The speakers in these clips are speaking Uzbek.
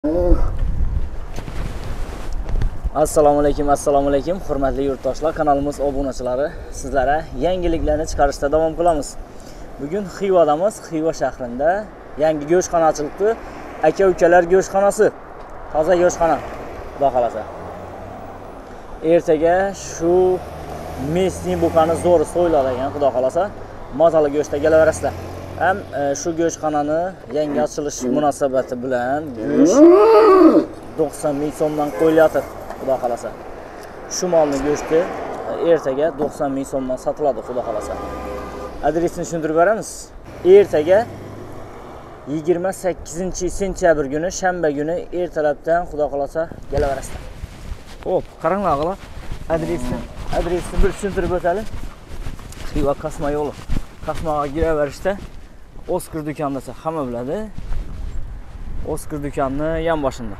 Assalomu alaykum, hurmatli yurtdoshlar, kanalimiz obunachilari. Sizlarga yangiliklarni chiqarishda davom qilamiz. Bugun Xivadamiz, Xiva shahrida yangi go'shtxona ochilibdi. Aka-ukalar go'shtxonasi. Toza go'shtxona. Xudo xolasa. Ertaga shu mesni buqani zo'r so'yiladigan, xudo xolasa, mazali go'shtga kelaverasizlar. Ham shu go'shtxonani yangi ochilish munosabati bilan go'sht 90 ming so'mdan qo'yilyapti. Xudo xolasa. Shu molni go'shti ertaga 90 ming so'mdan sotiladi, xudo xolasa. Adresini tushuntirib beramiz. Ertaga 28-sentyabr kuni, shanba kuni ertalabdan xudo xolasa kelaverasizlar. Xo'p, qaranglar og'alar. Adresni bir tushuntirib o'taylik. Xiva Kasma yo'li. Kasmaga kiraverishda Oskar do'kondasi hamma biladi. Oskar do'koni yon boshida.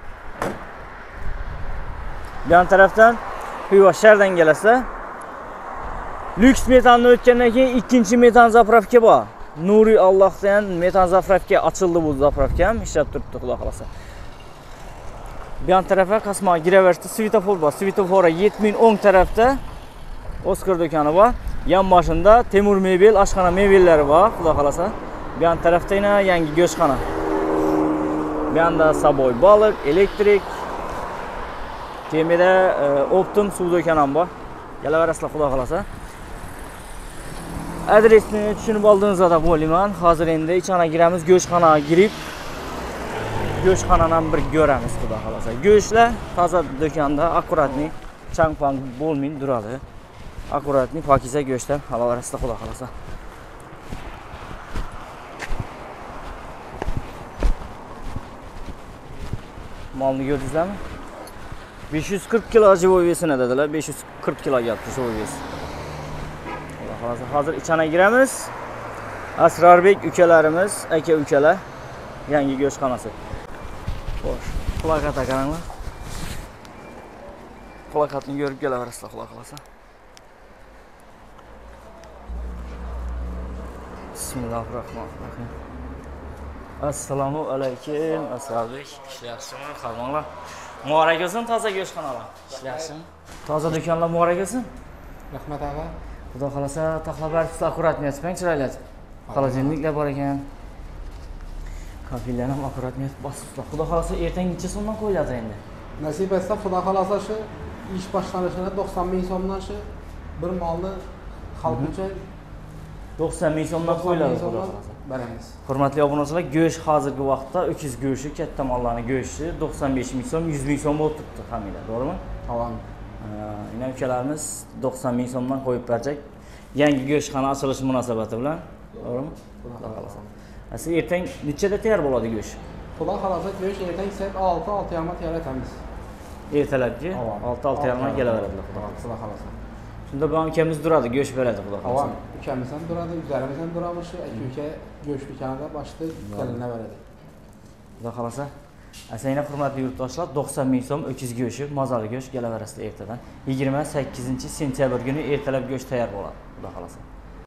Bu tarafdan Xiva shahardan kelsa, lyuks metanni o'tgandan keyin ikkinchi metan zapravka bor. Nuri Allohdan metan zapravka ochildi, bu zapravka ham ishlab turibdi, xudo xolasa. Bu tarafa Kasmaga kiraverishda svetofor bor. Svetoforga 7010 tarafda Oskar do'koni bor. Yon boshida Temur mebel, oshxona mebellari bor, xudo xolasa. Bu tarafda yana yangi go'shtxona. Bu yerda Saboy baliq, elektrik, Temida Optim suv do'koni ham bor. Kelaverasizlar, xudo xolasa. Adresni tushunib oldingizda bo'layman. Hozir endi ichana giramiz, go'shtxonaga kirib go'shtxonani ham bir ko'ramiz, xudo xolasa. Go'shtlar toza do'konda, akkuratni, chang-pang bo'lmay turadi. Akkuratni pokiza go'shtlar olaverasizlar, xudo xolasa. Molni ko'rdingizlarmi? 540 kilo живой vesini dedilar. 540 kilo gapti живой ves. Xudo xolasa, hozir ichana giramiz. Asrorbek ukalarimiz, aka-ukalar yangi go'shtxonasi. Xo'sh, plakatga qaranglar. Plakatni ko'rib kelaverasizlar, xudo xolasa. Bismillahirrohmanirrohim. Assalomu alaykum, Asrorbek. Ishlayapsizmi? Qaranglar. Muborak bo'lsin toza go'shtxonalar. Ishlayapsizmi? Toza do'konlar muborak bo'lsin. Rahmat og'a. Xudo xolasa, taxlabarsiz akkuratni yetib, chiroyli yetib. Xolodilniklar bor ekan. Kafillar ham akkuratni yetib bosiblar. Xudo xolasa ertangacha so'mdan qo'yiladi endi. Nasib etsa, xudo xolasa shu ish boshlanishida 90 ming so'mdan shu bir molni xalq uchun 90 ming so'mdan qo'yiladi, xudo xolasa. Beramiz. Hurmatli obunachilar, go'sht hozirgi vaqtda o'kiz go'shti, katta mollarning go'shti 95 ming so'm, 100 ming so'm bo'lib turibdi hamida, to'g'rimi? Tamam. Ina ukalarimiz 90 ming so'mdan qo'yib berajak. Yangi go'shtxona ochilishi munosabati bilan, to'g'rimi? Xudo xolasa. Siz ertang nechada tayyor bo'ladi go'sht? Xudo xolasa go'sht ertang soat 6:30 tayyorlatamiz. Ertalabki 6:30 kelaveradilar, xudo xolasa. Shunda bu ukamiz turadi, go'sht beradi, xudo xolasa. Tamam, ukamiz ham turadi, üzerimiz ham turadi, shu aka-uka go'sht do'konida boshida kelinaveradi. Xudo xolasa. Asayna hurmatli yurtdoshlar, 90 ming so'm o'kiz go'shti, mazali go'sht kelaverasizlar ertadan. 28-sentyabr kuni ertalab go'sht tayyor bo'ladi, xudo xolasa.